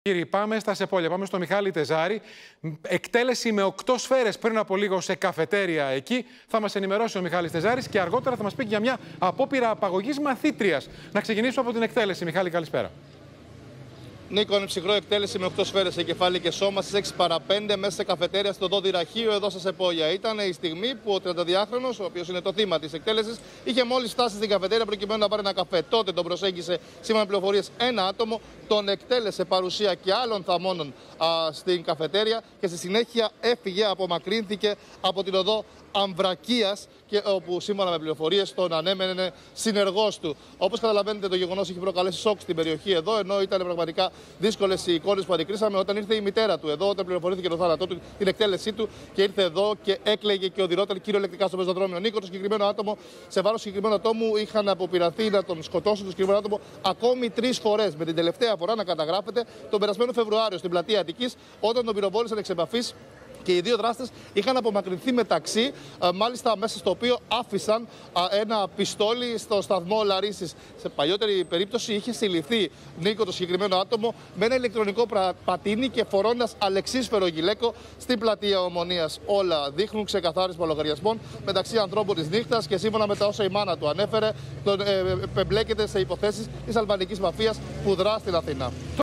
Κύριοι, πάμε στα Σεπόλια. Πάμε στο Μιχάλη Τεζάρη. Εκτέλεση με 8 σφαίρες πριν από λίγο σε καφετέρια εκεί. Θα μας ενημερώσει ο Μιχάλης Τεζάρης και αργότερα θα μας πει για μια απόπειρα απαγωγής μαθήτριας. Να ξεκινήσουμε από την εκτέλεση. Μιχάλη, καλησπέρα. Νίκο, είναι ψυχρό εκτέλεση με 8 σφαίρες σε κεφάλι και σώμα στις 6 παρα 5 μέσα σε καφετέρια στο Δόδι Ραχείο εδώ στα Σεπόλια. Ήταν η στιγμή που ο 32χρονος, ο οποίος είναι το θύμα της εκτέλεσης, είχε μόλις φτάσει στην καφετέρια προκειμένου να πάρει ένα καφέ. Τότε τον προσέγγισε, σύμφωνα με πληροφορίες, ένα άτομο, τον εκτέλεσε παρουσία και άλλων θαμώνων στην καφετέρια και στη συνέχεια έφυγε, απομακρύνθηκε από την οδό Αμβρακίας, και όπου σύμφωνα με πληροφορίες τον ανέμενε συνεργός του. Όπως καταλαβαίνετε, το γεγονός έχει προκαλέσει σοκ στην περιοχή εδώ, ενώ ήταν πραγματικά δύσκολες οι εικόνες που αντικρίσαμε όταν ήρθε η μητέρα του εδώ, όταν πληροφορήθηκε το θάνατό του, την εκτέλεσή του, και ήρθε εδώ και έκλαιγε και οδηρόταν κυριολεκτικά στο πεζοδρόμιο. Νίκο, το συγκεκριμένο άτομο, σε βάρος συγκεκριμένου ατόμου, είχαν αποπειραθεί να τον σκοτώσουν το συγκεκριμένο άτομο ακόμη 3 φορές. Με την τελευταία φορά να καταγράφεται τον περασμένο Φεβρουάριο στην πλατεία Αττικής, όταν τον πυροβόλησαν εξ επαφής. Και οι δύο δράστες είχαν απομακρυνθεί μεταξύ, μάλιστα μέσα στο οποίο άφησαν ένα πιστόλι στο σταθμό Λαρίσης. Σε παλιότερη περίπτωση είχε συλληφθεί, Νίκο, το συγκεκριμένο άτομο με ένα ηλεκτρονικό πατίνι και φορώντας αλεξίσφαιρο γυλαίκο στην πλατεία Ομονίας. Όλα δείχνουν ξεκαθάρισμα λογαριασμών μεταξύ ανθρώπων της νύχτας και σύμφωνα με τα όσα η μάνα του ανέφερε, τον εμπλέκεται σε υποθέσεις της αλβανικής μαφίας που δρά στην Αθήνα.